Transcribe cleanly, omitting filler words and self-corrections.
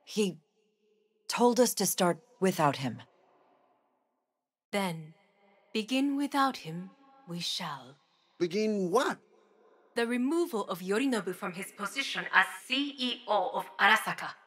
He told us to start without him. Then, begin without him, we shall. Begin what? The removal of Yorinobu from his position as CEO of Arasaka.